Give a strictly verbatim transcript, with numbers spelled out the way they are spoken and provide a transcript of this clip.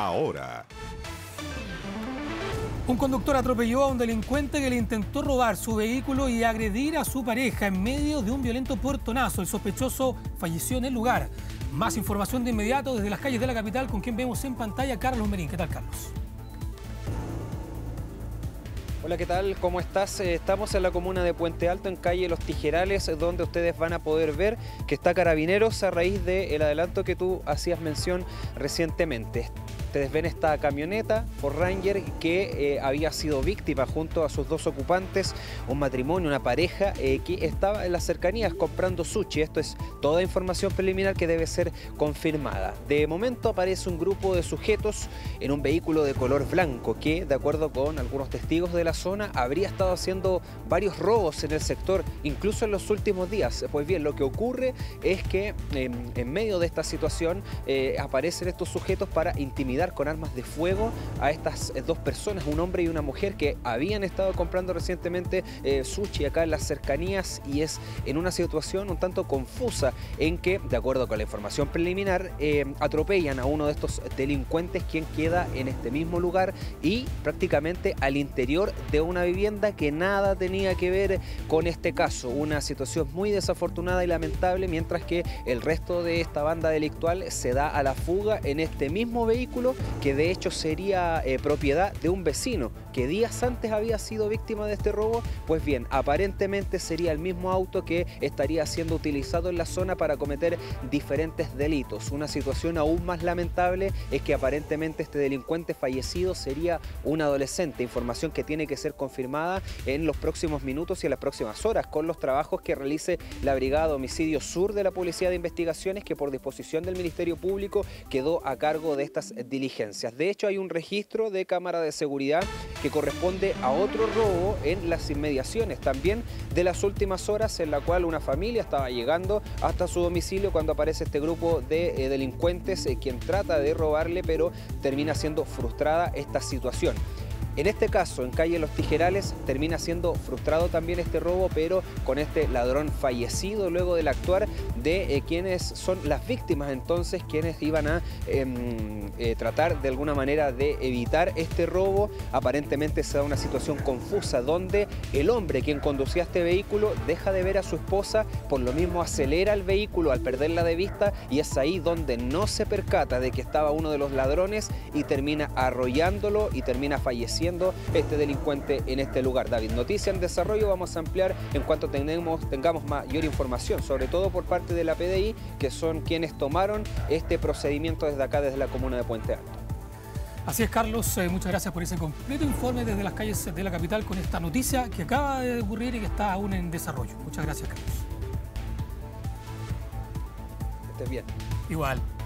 ahora. Un conductor atropelló a un delincuente que le intentó robar su vehículo y agredir a su pareja en medio de un violento portonazo. El sospechoso falleció en el lugar. Más información de inmediato desde las calles de la capital, con quien vemos en pantalla Carlos Merín. ¿Qué tal, Carlos? Hola, ¿qué tal? ¿Cómo estás? Estamos en la comuna de Puente Alto, en calle Los Tijerales, donde ustedes van a poder ver que está Carabineros a raíz del adelanto que tú hacías mención recientemente. Ustedes ven esta camioneta Ford Ranger que eh, había sido víctima junto a sus dos ocupantes, un matrimonio, una pareja eh, que estaba en las cercanías comprando sushi. Esto es toda información preliminar que debe ser confirmada. De momento aparece un grupo de sujetos en un vehículo de color blanco que, de acuerdo con algunos testigos de la zona, habría estado haciendo varios robos en el sector, incluso en los últimos días. Pues bien, lo que ocurre es que eh, en medio de esta situación eh, aparecen estos sujetos para intimidar con armas de fuego a estas dos personas, un hombre y una mujer que habían estado comprando recientemente eh, sushi acá en las cercanías, y es en una situación un tanto confusa en que, de acuerdo con la información preliminar, eh, atropellan a uno de estos delincuentes, quien queda en este mismo lugar y prácticamente al interior de una vivienda que nada tenía que ver con este caso. Una situación muy desafortunada y lamentable, mientras que el resto de esta banda delictual se da a la fuga en este mismo vehículo, que de hecho sería eh, propiedad de un vecino que días antes había sido víctima de este robo. Pues bien, aparentemente sería el mismo auto que estaría siendo utilizado en la zona para cometer diferentes delitos. Una situación aún más lamentable es que aparentemente este delincuente fallecido sería un adolescente, información que tiene que ser confirmada en los próximos minutos y en las próximas horas con los trabajos que realice la Brigada Homicidio Sur de la Policía de Investigaciones, que por disposición del Ministerio Público quedó a cargo de estas diligencias. De hecho, hay un registro de cámara de seguridad que corresponde a otro robo en las inmediaciones también de las últimas horas, en la cual una familia estaba llegando hasta su domicilio cuando aparece este grupo de eh, delincuentes eh, quien trata de robarle, pero termina siendo frustrada esta situación. En este caso, en calle Los Tijerales, termina siendo frustrado también este robo, pero con este ladrón fallecido luego del actuar de eh, quienes son las víctimas, entonces, quienes iban a eh, eh, tratar de alguna manera de evitar este robo. Aparentemente se da una situación confusa donde el hombre quien conducía este vehículo deja de ver a su esposa, por lo mismo acelera el vehículo al perderla de vista, y es ahí donde no se percata de que estaba uno de los ladrones y termina arrollándolo y termina falleciendo este delincuente en este lugar. David, noticia en desarrollo, vamos a ampliar en cuanto tengamos, tengamos mayor información, sobre todo por parte de la P D I, que son quienes tomaron este procedimiento desde acá, desde la comuna de Puente Alto. Así es, Carlos, eh, muchas gracias por ese completo informe desde las calles de la capital con esta noticia que acaba de ocurrir y que está aún en desarrollo. Muchas gracias, Carlos. Que estés bien. Igual.